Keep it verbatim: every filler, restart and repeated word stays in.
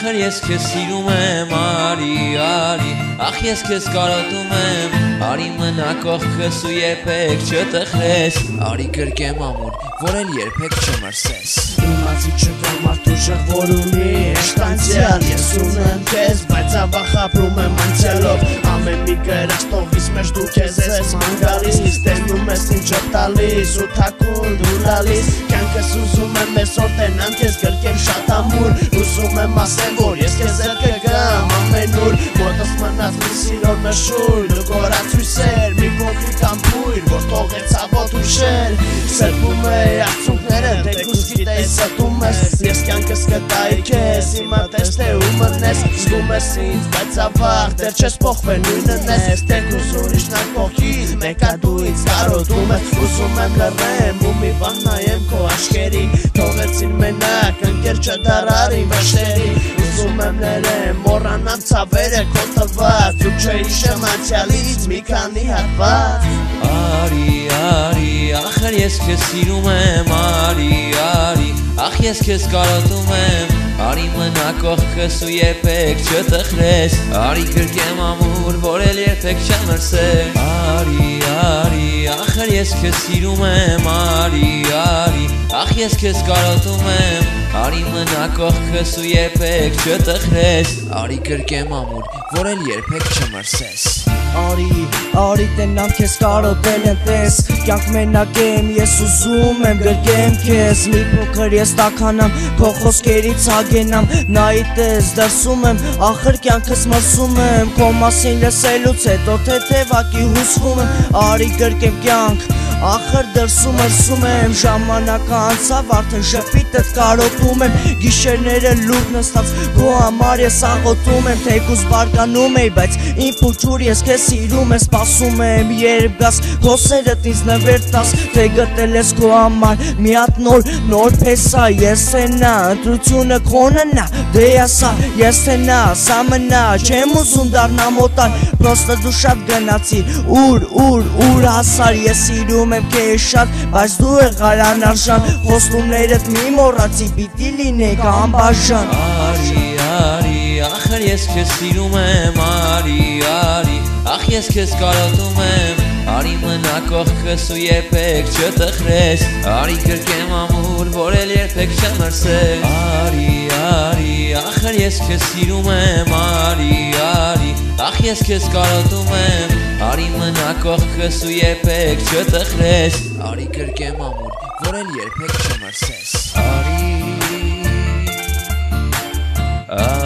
ախր ես քեզ սիրում եմ, արի, արի, ախ ես քեզ կարոտում եմ, արի մնա կողքս ու երբեք չտխրես, արի գրկեմ ամուր, որ էլ երբեք չմրսես։ Իմացի չկա մարդու շեղ, որ ունի էշտանցիալ, ես ունեմ քեզ, բայց ավախ ապրում եմ անցյալով, ամեն մի գրած տողից մեջ դու քեզ ես ման գալիս, տեսնում ես ինչ եմ տալիս ու թաքուն դու լալիս, կյանքս ուզում եմ այսօր տենամ քեզ գրկեմ շատ ամուր, ուզում եմ ասեմ, որ ես քեզ էլ կգամ ամենուր, մոտս մնաց մի սիրոր նշույլ, դու կորացույցեր, մի փոքրիկ ամբույր, որ թողեց հավոտ ուշեր, սրբում է աղցունքները, թեկուզ գիտեի ստում ես, ես կյանքս կտայի քեզ, հիմա տես թե ու մնես, զգում ես ինձ, բայց ավաղ, դեր չես փոխվել նույնն ես, թեկուզ ուրիշն ակ փոխից, մեկա դու ինձ կարոտում ես, ուզում եմ լռեմ ու մի բան նայեմ քո աչքերի, թողեցին մենակ, ընկեր չդարարի վշտերի, ուզում եմ ներեմ, մոռանամ ցավերը քո տված, ու չհիշեմ անցյալից մի քանի հատված։ Արի, արի, ախր ես քեզ սիրում եմ, արի, արի, ախ ես քեզ կարոտում եմ, արի մնա կողքս ու երբեք չտխրես, արի գրկեմ ամուր, որ էլ երբեք չմրսես, արի, արի, ախր ես քեզ սիրում եմ, արի, արի, ախ ես քեզ կարոտում եմ, արի մնա կողքս ու երբեք չտխրես, արի գրկեմ ամուր, որ էլ երբեք չմրսես։ Արի, արի տենամ քեզ կարոտել եմ տես, կյանք մենակ եմ, ես ուզում եմ գրկեմ քեզ, մի փոքր ես տաքանամ, քո խոսքերից հագենամ, նայի տես դրսում եմ, ախր կյանքս մրսում եմ, քո մասին լսելուց հետո թեթևակի հուսվում եմ, արի գրկեմ կյանք, ախր դրսում մրսում եմ, ժամանակը անցավ արդեն շփիտդ կարոտում եմ, գիշերները լուր նստած, քո համար ես աղոթում եմ, թեկուզ բարկանում էի, բայց իմ փուչուր ես քեզ սիրում եմ, սպասում եմ, երբ գաս, քո սերդ ինձ նվեր տաս, թե գտել ես քո համար, մի հատ նոր, նոր փեսա, ես թե նա, ընտրությունը քոնը նա, դե ասա, ես թե նա, սա մնա, չեմ ուզում դառնա մոտար, պրոստը դու շատ գնացիր, ուր, ուր, ուր հասար, ես սիրում եմ քեզ շատ, բայց դու եղար անարժան, խոստումներդ մի մոռացի, պիտի լինենք անբաժան։ Արի, արի, ախր ես քեզ սիրում եմ, արի, արի, ախ ես քեզ կարոտում եմ, արի մնա կողքս ու երբեք չտխրես, արի գրկեմ ամուր, որ էլ երբեք չմրսես, արի, արի, ախր ես քեզ սիրում եմ, արի, արի, ախ ես քեզ կարոտում եմ, արի մնա կողքս ու երբեք չտխրես, արի գրկեմ ամուր, որ էլ երբեք չմրսես, արի, արի